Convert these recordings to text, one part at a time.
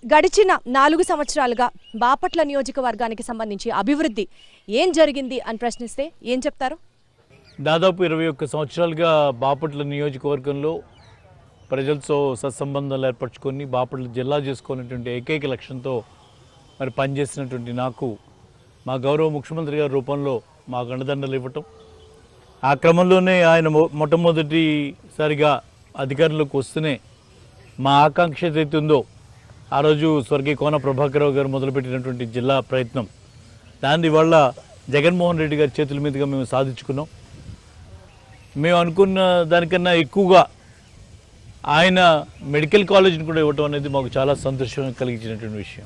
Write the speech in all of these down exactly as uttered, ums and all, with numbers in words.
గడిచిన నాలుగు సంవత్సరాలుగా బాపట్ల నియోజకవర్గానికి సంబంధించి అభివృద్ధి ఏం జరిగింది అని ప్రశ్నిస్తే ఏం చెప్తారు? దాదాపు ఇరవై ఒక్క సంవత్సరాలుగా బాపట్ల నియోజకవర్గంలో ప్రజలతో సత్సంబంధాలు ఏర్పరచుకొని బాపట్ల జిల్లా చేసుకునేటువంటి ఏకైక లక్ష్యంతో మరి పనిచేసినటువంటి నాకు మా గౌరవ ముఖ్యమంత్రి గారి రూపంలో మాకు అండదండలు ఇవ్వటం, ఆ క్రమంలోనే ఆయన మొట్టమొదటిసారిగా అధికారంలోకి వస్తూనే మా ఆకాంక్ష ఏదైతే ఉందో ఆ రోజు స్వర్గీయ కోన ప్రభాకరరావు గారు మొదలుపెట్టినటువంటి జిల్లా ప్రయత్నం దాని వల్ల జగన్మోహన్ రెడ్డి గారి చేతుల మీదుగా మేము సాధించుకున్నాం. మేము అనుకున్న దానికన్నా ఎక్కువగా ఆయన మెడికల్ కాలేజీని కూడా ఇవ్వటం అనేది మాకు చాలా సంతోషం కలిగించినటువంటి విషయం.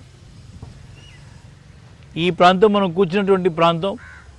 ఈ ప్రాంతం మనం కూర్చున్నటువంటి ప్రాంతం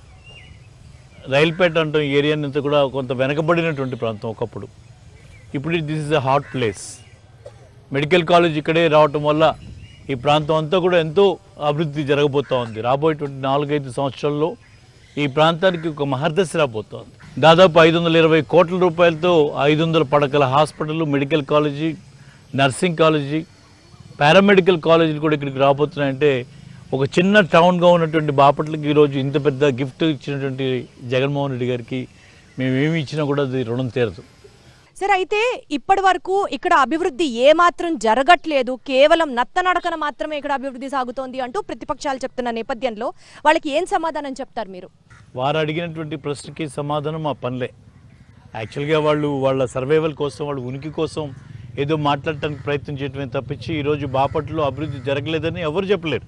రైల్పేట అంటాం ఏరియాని అంతా కూడా కొంత వెనకబడినటువంటి ప్రాంతం ఒకప్పుడు. ఇప్పుడు this is a hot place. Medical college ఇక్కడే రావటం వల్ల ఈ ప్రాంతం అంతా కూడా ఎంతో అభివృద్ధి జరగబోతూ ఉంది. రాబోయేటువంటి నాలుగైదు సంవత్సరాల్లో ఈ ప్రాంతానికి ఒక మహర్దశ రాబోతోంది. దాదాపు ఐదు వందల ఇరవై కోట్ల రూపాయలతో ఐదు వందల పడకల hospital, medical college, nursing college, paramedical కాలేజీలు కూడా ఇక్కడికి రాబోతున్నాయంటే ఒక చిన్న టౌన్గా ఉన్నటువంటి బాపట్లకి ఈరోజు ఇంత పెద్ద గిఫ్ట్ ఇచ్చినటువంటి జగన్మోహన్ రెడ్డి గారికి మేము ఏమి ఇచ్చినా కూడా అది రుణం తీరదు. సరే, అయితే ఇప్పటి వరకు ఇక్కడ అభివృద్ధి ఏమాత్రం జరగట్లేదు, కేవలం నత్తనడకన మాత్రమే ఇక్కడ అభివృద్ధి సాగుతోంది అంటూ ప్రతిపక్షాలు చెప్తున్న నేపథ్యంలో వాళ్ళకి ఏం సమాధానం చెప్తారు మీరు? వారు అడిగినటువంటి ప్రశ్నకి సమాధానం మా పనులే. యాక్చువల్గా వాళ్ళు వాళ్ళ సర్వైవల్ కోసం, వాళ్ళ ఉనికి కోసం ఏదో మాట్లాడటానికి ప్రయత్నం చేయడమే తప్పించి ఈరోజు బాపట్లలో అభివృద్ధి జరగలేదని ఎవరు చెప్పలేరు.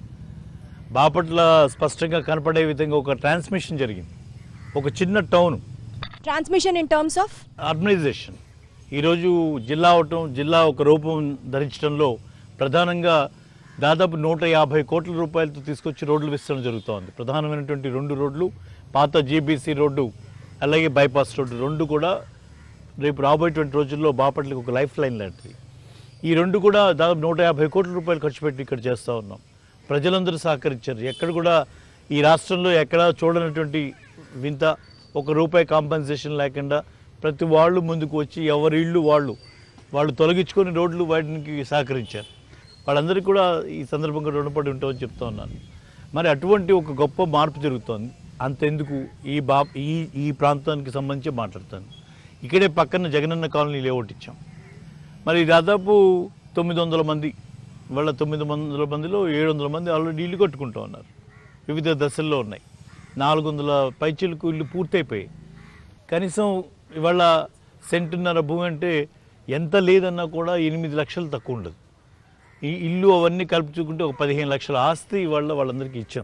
బాపట్ల స్పష్టంగా కనపడే విధంగా ఒక ట్రాన్స్మిషన్ జరిగింది. ఒక చిన్న town transmission in terms of urbanization ఈరోజు జిల్లా అవటం, జిల్లా ఒక రూపం ధరించడంలో ప్రధానంగా దాదాపు నూట యాభై కోట్ల రూపాయలతో తీసుకొచ్చి రోడ్లు విస్తరణ జరుగుతోంది. ప్రధానమైనటువంటి రెండు రోడ్లు, పాత జీబీసీ రోడ్డు అలాగే బైపాస్ రోడ్డు, రెండు కూడా రేపు రాబోయేటువంటి రోజుల్లో బాపట్లకి ఒక లైఫ్ లైన్ లాంటిది. ఈ రెండు కూడా దాదాపు నూట యాభై కోట్ల రూపాయలు ఖర్చు పెట్టి ఇక్కడ చేస్తూ ఉన్నాం. ప్రజలందరూ సహకరించారు. ఎక్కడ కూడా ఈ రాష్ట్రంలో ఎక్కడా చూడనటువంటి వింత, ఒక రూపాయి కాంపెన్సేషన్ లేకుండా ప్రతి వాళ్ళు ముందుకు వచ్చి ఎవరి ఇళ్ళు వాళ్ళు వాళ్ళు తొలగించుకొని రోడ్లు వాటికి సహకరించారు. వాళ్ళందరికీ కూడా ఈ సందర్భంగా రుణపడి ఉంటామని చెప్తా ఉన్నాను. మరి అటువంటి ఒక గొప్ప మార్పు జరుగుతోంది. అంతెందుకు ఈ బా ఈ ఈ ప్రాంతానికి సంబంధించి మాట్లాడతాను. ఇక్కడే పక్కన జగనన్న కాలనీ లేఅవుట్ ఇచ్చాం. మరి దాదాపు తొమ్మిది వందల మంది వాళ్ళ తొమ్మిది వందల మందిలో ఏడు వందల మంది ఆల్రెడీ ఇల్లు కట్టుకుంటూ ఉన్నారు. వివిధ దశల్లో ఉన్నాయి. నాలుగు వందల పైచీలకు ఇల్లు పూర్తయిపోయాయి. కనీసం ఇవాళ సెంటున్నర భూమి అంటే ఎంత లేదన్నా కూడా ఎనిమిది లక్షలు తక్కువ ఉండదు. ఈ ఇల్లు అవన్నీ కలుపుచుకుంటే ఒక పదిహేను లక్షల ఆస్తి ఇవాళ వాళ్ళందరికీ ఇచ్చాం.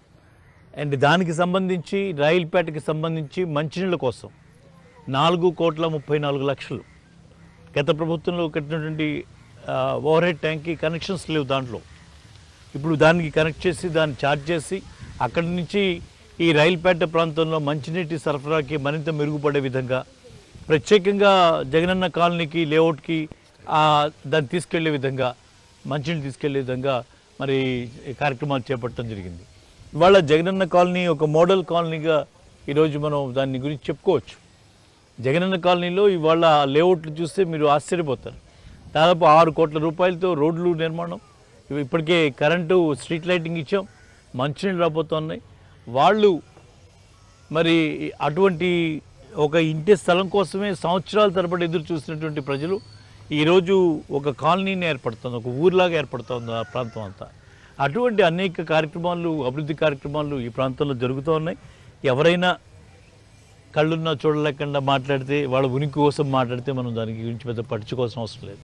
అండ్ దానికి సంబంధించి రైల్పేటకి సంబంధించి మంచినీళ్ళ కోసం నాలుగు కోట్ల ముప్పై నాలుగు లక్షలు గత ప్రభుత్వంలో కట్టినటువంటి ఓవర్ హెడ్ ట్యాంక్కి కనెక్షన్స్ లేవు. దాంట్లో ఇప్పుడు దానికి కనెక్ట్ చేసి దాన్ని ఛార్జ్ చేసి అక్కడి నుంచి ఈ రైల్పేట ప్రాంతంలో మంచినీటి సరఫరాకి మరింత మెరుగుపడే విధంగా ప్రత్యేకంగా జగనన్న కాలనీకి లేఅవుట్కి దాన్ని తీసుకెళ్లే విధంగా, మంచినీళ్ళు తీసుకెళ్లే విధంగా మరి కార్యక్రమాలు చేపట్టడం జరిగింది. ఇవాళ జగనన్న కాలనీ ఒక మోడల్ కాలనీగా ఈరోజు మనం దాని గురించి చెప్పుకోవచ్చు. జగనన్న కాలనీలో ఇవాళ లేఅవుట్లు చూస్తే మీరు ఆశ్చర్యపోతారు. దాదాపు ఆరు కోట్ల రూపాయలతో రోడ్లు నిర్మాణం, ఇప్పటికే కరెంటు స్ట్రీట్ లైటింగ్ ఇచ్చాం, మంచినీళ్ళు రాబోతున్నాయి. వాళ్ళు మరి అటువంటి ఒక ఇంటి స్థలం కోసమే సంవత్సరాల తరబడి ఎదురు చూసినటువంటి ప్రజలు ఈరోజు ఒక కాలనీని ఏర్పడుతుంది, ఒక ఊరిలాగా ఏర్పడుతుంది ఆ ప్రాంతం అంతా. అటువంటి అనేక కార్యక్రమాలు, అభివృద్ధి కార్యక్రమాలు ఈ ప్రాంతంలో జరుగుతూ ఉన్నాయి. ఎవరైనా కళ్ళున్నా చూడలేకుండా మాట్లాడితే, వాళ్ళ ఉనికి కోసం మాట్లాడితే మనం దాని గురించి పెద్ద పట్టించుకోవాల్సిన అవసరం లేదు.